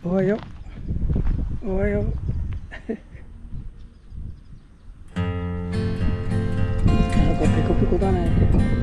おはよう。おはよう。なんかペコペコだね。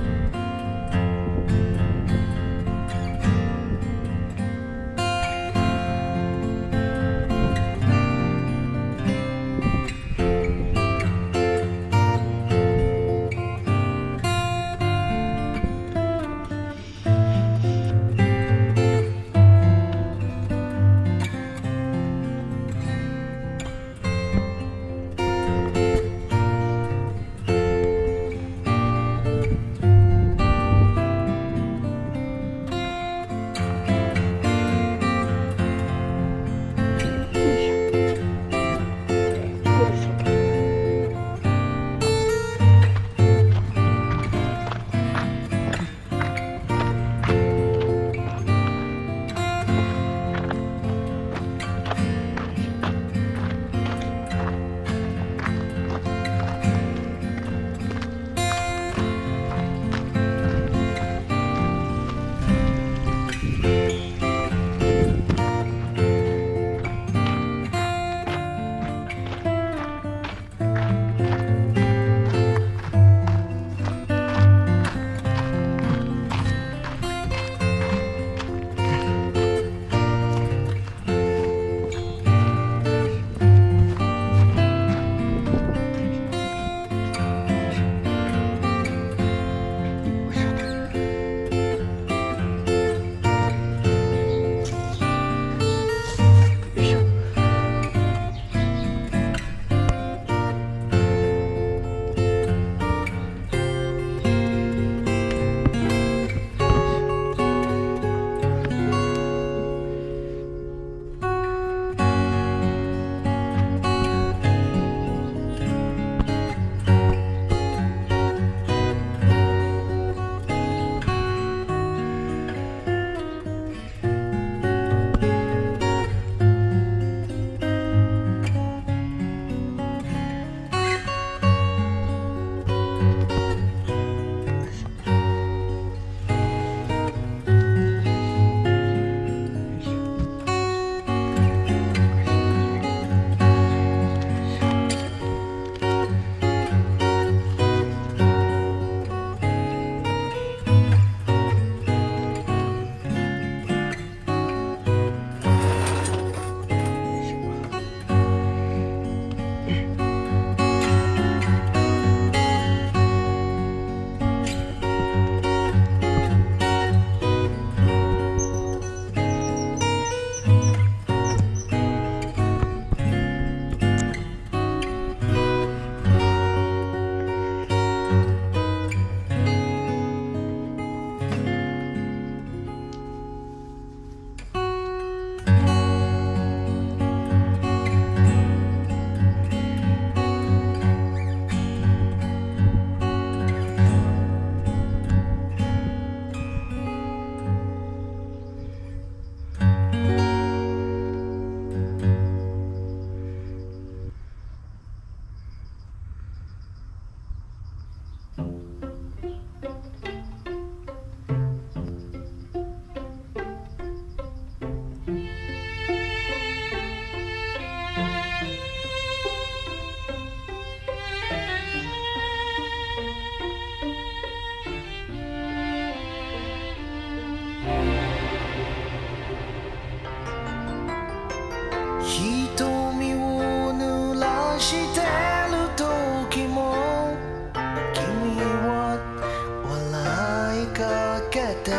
瞳を濡らしてる時も君は笑いかけて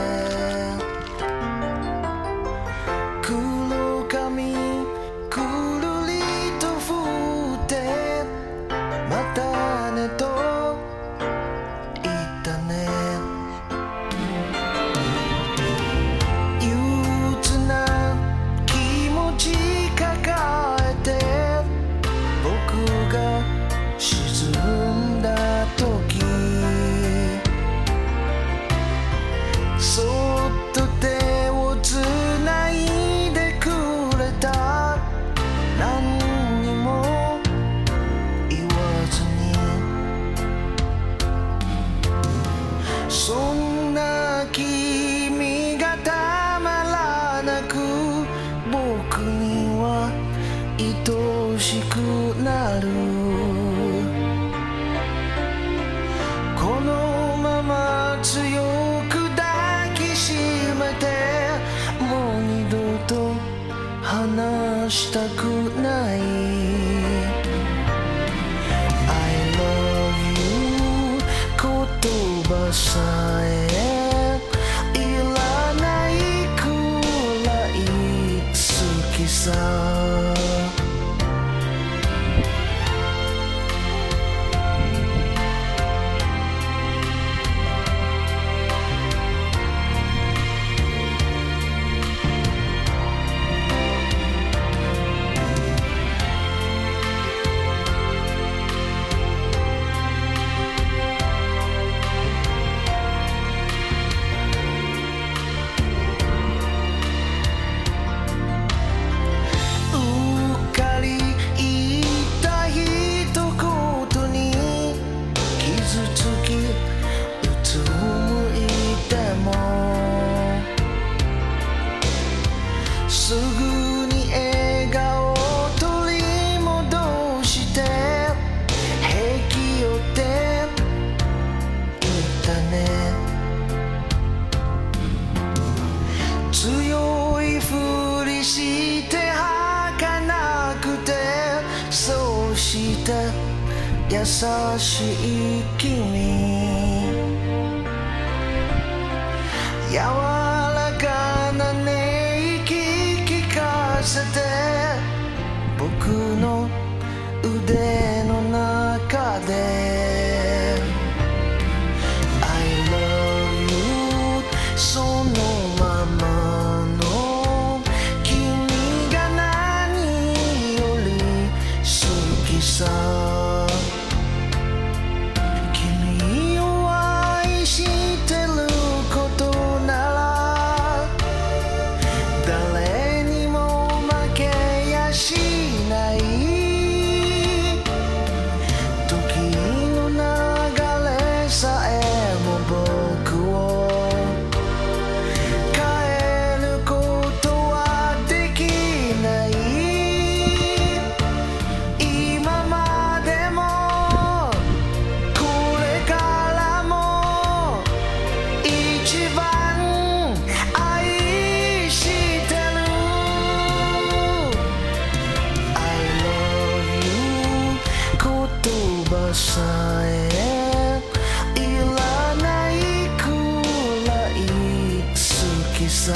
黒髪くるりと振ってまたねと言ったね憂鬱な気持ち抱えて僕が沈んだ時そっと手をつないでくれた何にも言わずにそんな君がたまらなく僕くなるこのまま強く抱きしめてもう二度と離したくない I love you 言葉さえいらないくらい好きさすぐに笑顔を取り戻して平気よって言ったね強いふりして儚くてそうして優しい君柔らかなね僕の腕の中で I love you そのままの君が何より好きさ君を愛してることなら誰にも負けやしない時の流れさえも僕を変えることはできない今までもこれからも一番愛してる言葉さえいらないくらい好きさ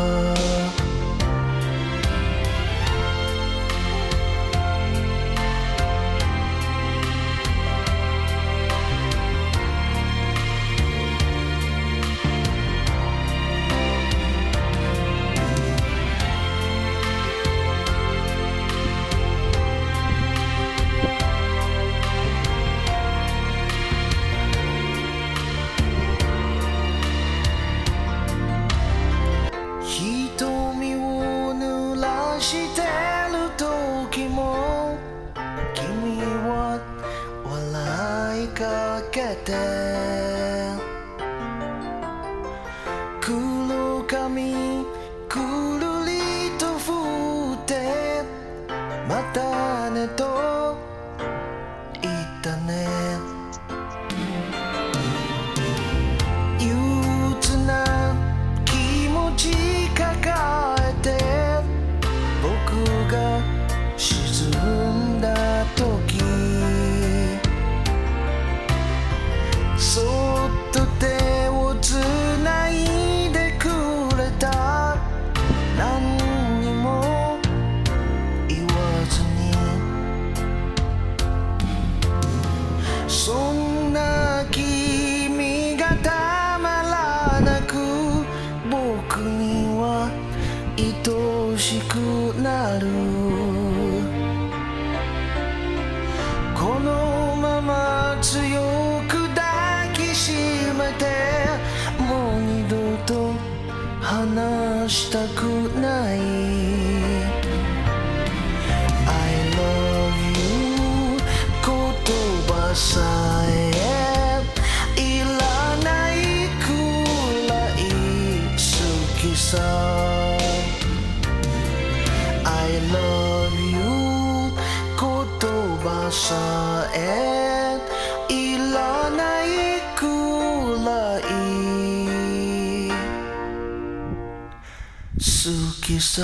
瞳を濡らしてる時も君は笑いかけて黒髪くるりと振ってまたねと言ったね憂鬱な気持ち抱えて僕が沈んだ時そっと手をつないでくれた何にも言わずにそんな君がたまらなく僕には愛しくなるこのまま強く抱きしめてもう二度と離したくない I love you 言葉さえいらないくらい好きさ I love you 言葉さえいらないくらい好きさ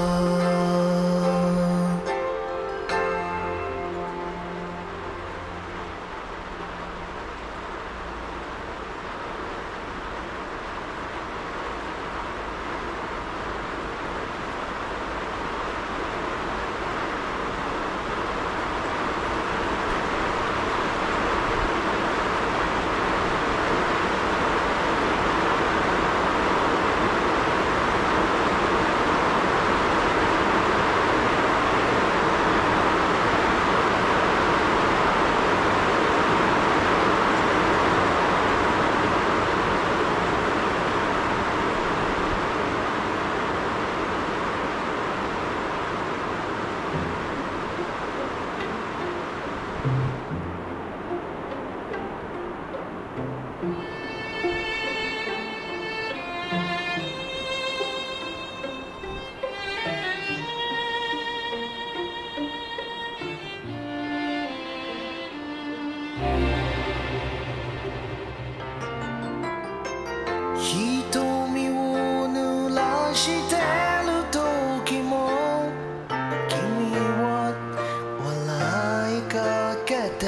瞳を濡らしてる時も君は笑いかけて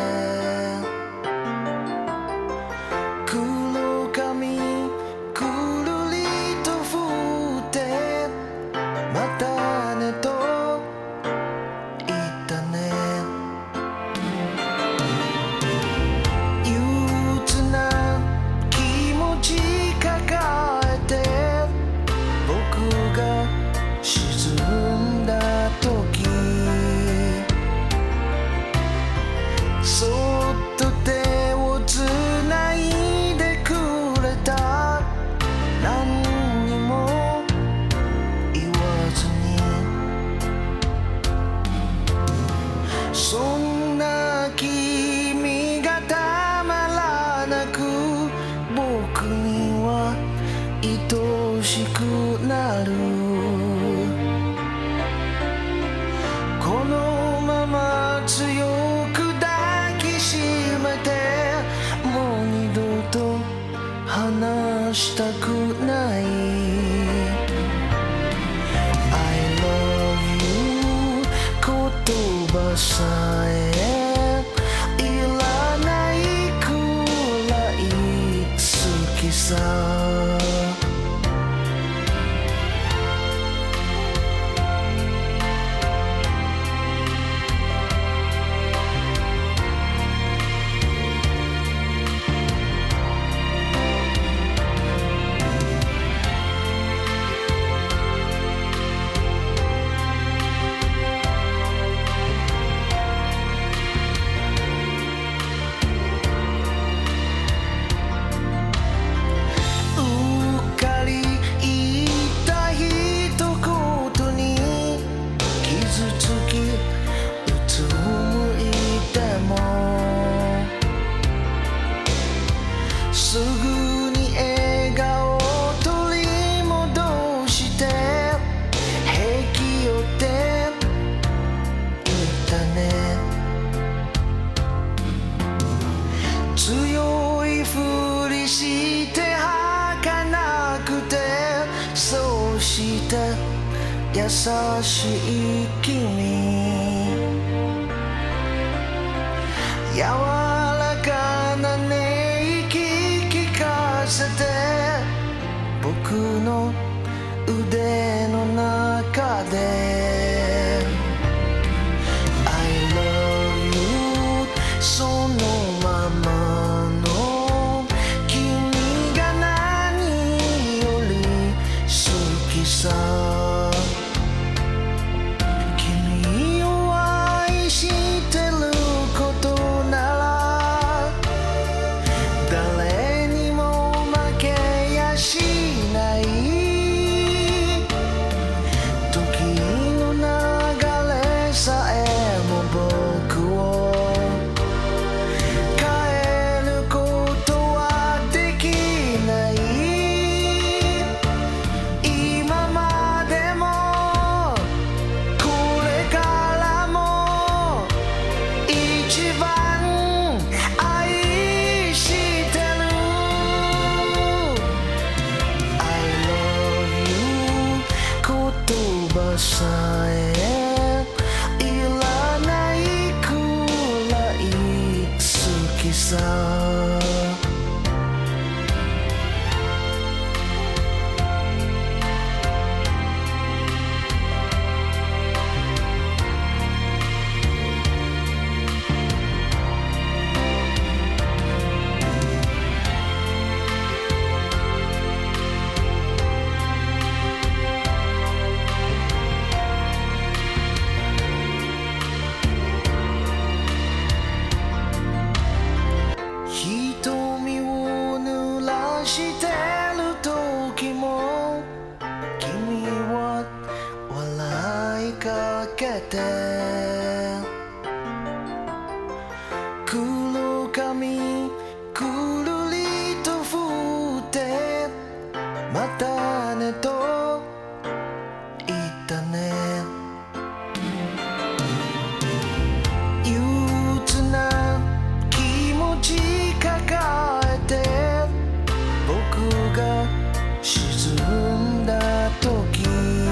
黒髪くるりと振ってまたねと言ったね憂鬱な気持ち抱えて僕が沈んだ時そっと手をつないでくれた何にも言わずにそんな君がたまらなく僕には愛しくなるこのまま強く抱きしめてもう二度と離したくない I love you 言葉さえいらないくらい好きさすぐに笑顔を取り戻して平気よって言ったね強いふりして儚くてそうして優しい君柔らかなね聞かせて僕の腕の中で I love you そのままの君が何より好きさ君を愛してることなら誰にも負けやしない時一番愛してる I love you 言葉さえいらないくらい好きさ瞳を濡らしてる時も君は笑いかけて黒髪くるりと振ってまたねと言ったね憂鬱な気持ち抱えて僕が沈んだ時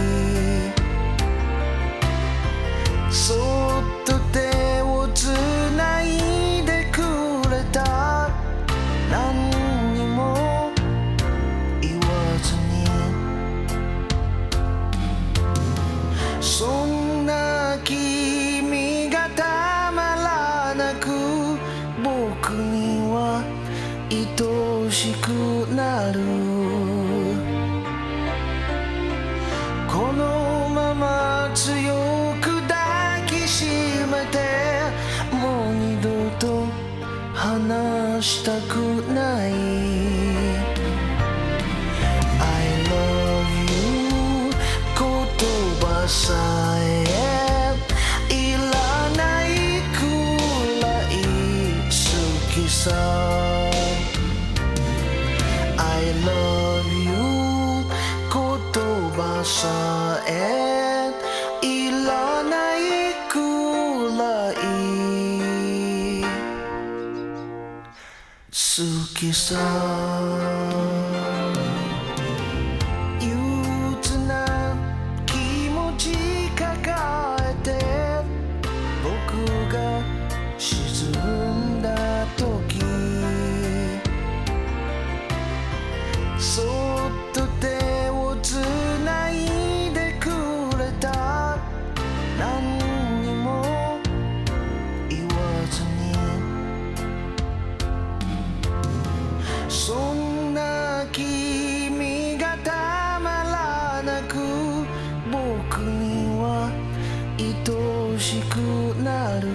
そっと手をつないでくれた何にも言わずにそんな君がたまらなく僕には愛しくなるこのまま強く抱きしめてもう二度と離したくない I love you 言葉さえいらないくらい好きさ I love you 言葉さえいらないくらい好きさ憂鬱な気持ち抱えて僕が沈んだ時そっと手をつないでくれた何にも言わずにそんな君がたまらなく僕には愛しくなる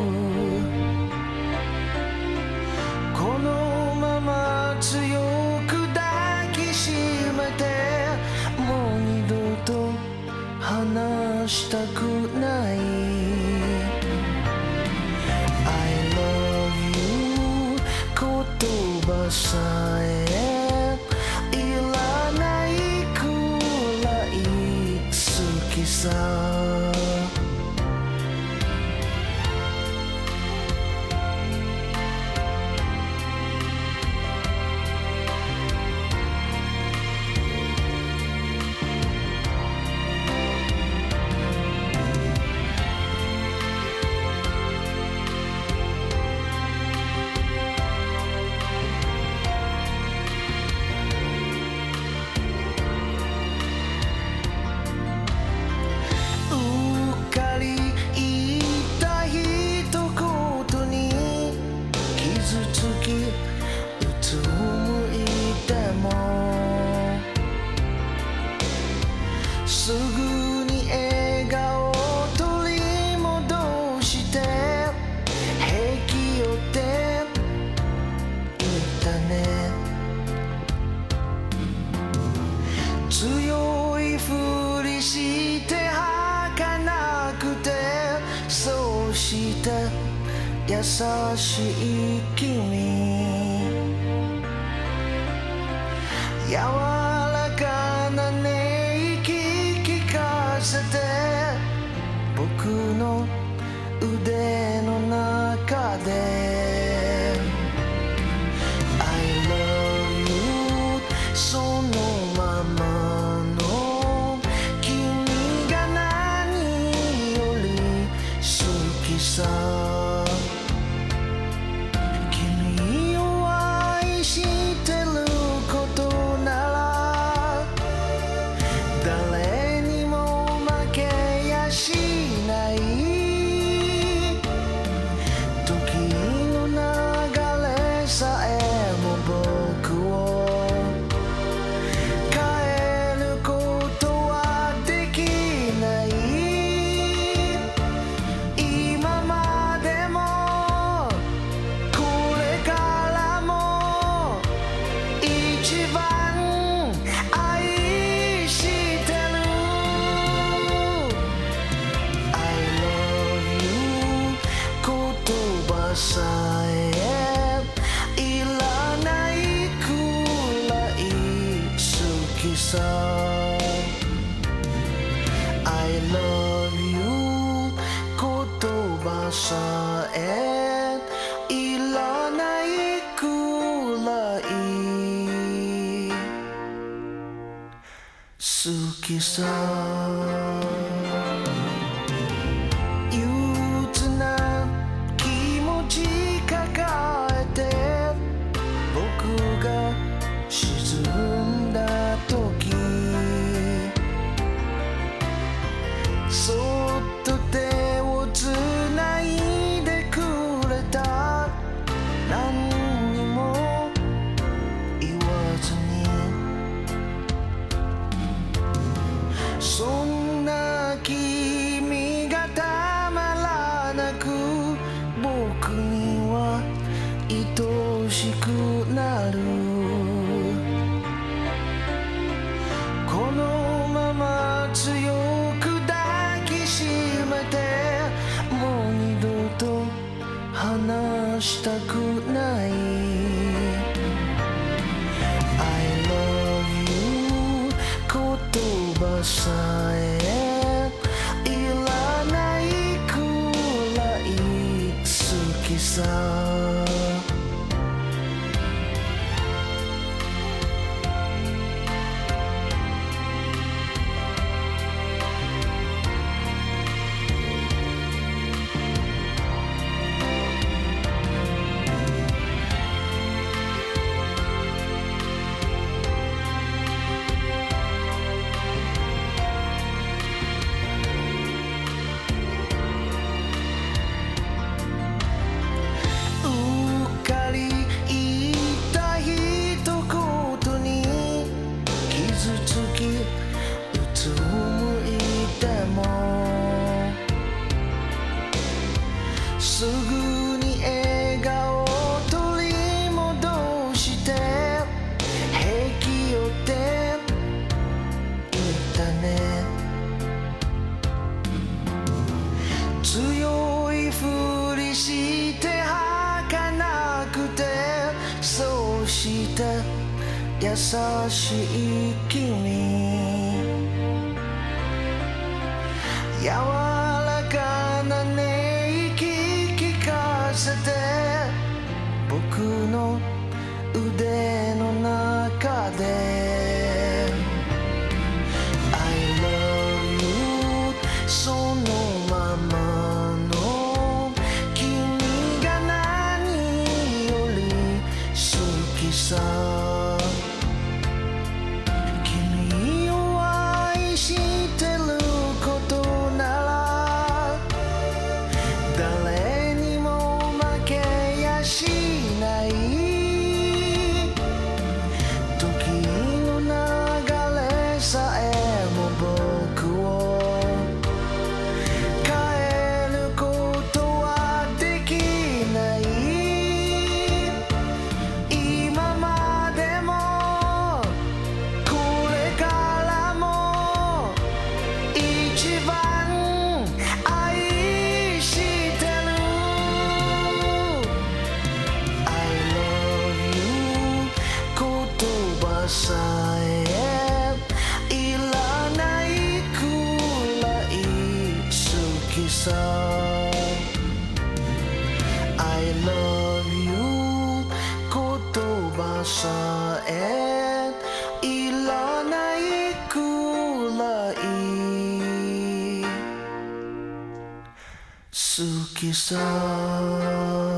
このまま強く抱きしめてもう二度と離したくない I love you 言葉さえいらないくらい好きさすぐに笑顔を取り戻して平気よって言ったね強いふりして儚くてそうして優しい君柔らかな音息聞かせて僕の腕の中さえいらないくらい好きさ I love you 言葉さえいらないくらい好きさ憂鬱な気持ち抱えて僕が沈んだ時そっと手をつないでくれた何にも言わずにそんな君がたまらなく僕には愛しくなるこのまま強く抱きしめてもう二度と離したくない I love you 言葉さえいらないくらい好きさすぐに笑顔を取り戻して平気よって言ったね強いふりして儚くてそうした優しい君柔らかな寝息聞かせて僕の腕の中で I love you そのままの君が何より好きさ君を愛してることなら誰にも負けやしない時の流れさえも僕を変えることはできない今までもこれからも一番愛してる I love you 言葉さえいらないくらい好きさ I love you 言葉さえいらないくらい好きさ